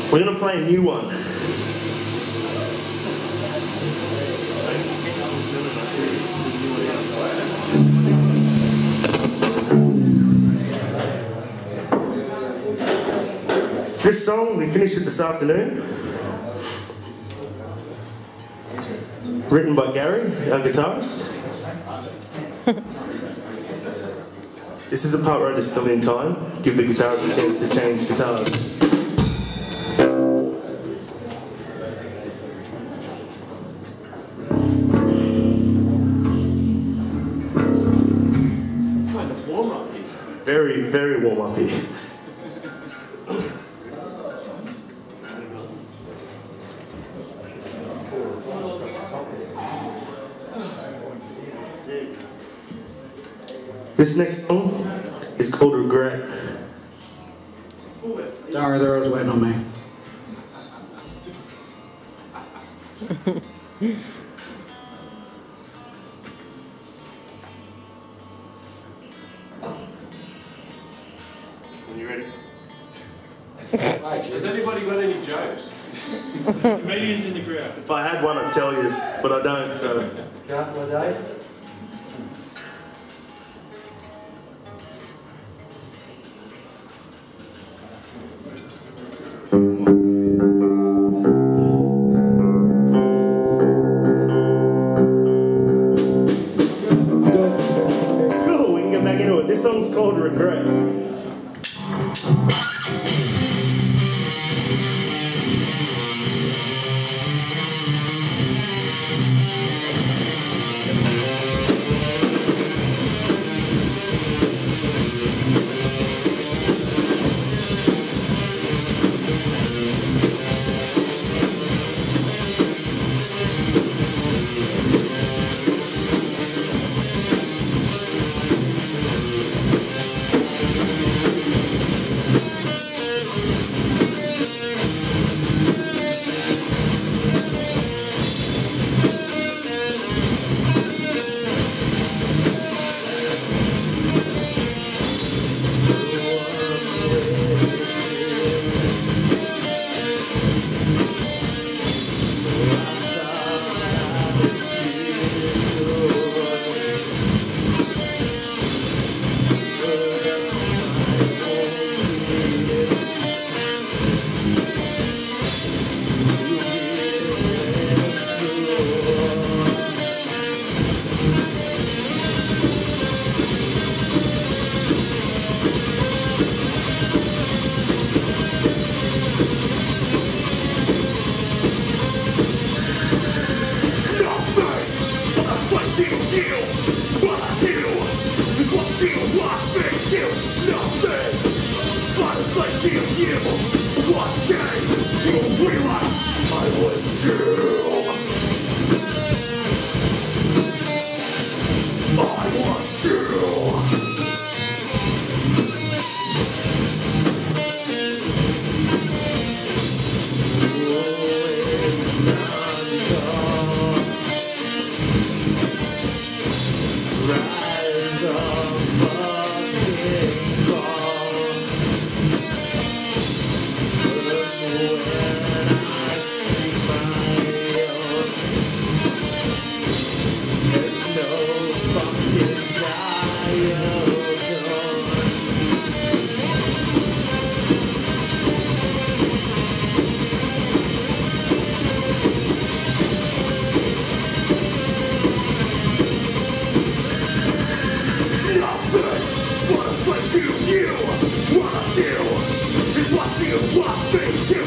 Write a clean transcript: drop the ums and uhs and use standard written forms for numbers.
We're going to play a new one. This song, we finished it this afternoon. Written by Gary, our guitarist. This is the part where I just fill in time, give the guitarist a chance to change guitars. Kind of warm up here. Very, very warm up here. This next song is called Regret. Don't worry, they're always waiting on me. Are you ready? Has anybody got any jokes? Comedians in the crowd. If I had one, I'd tell you, but I don't, so... Cool, we can get back into it. This song's called Regret. What I do is watching what they do.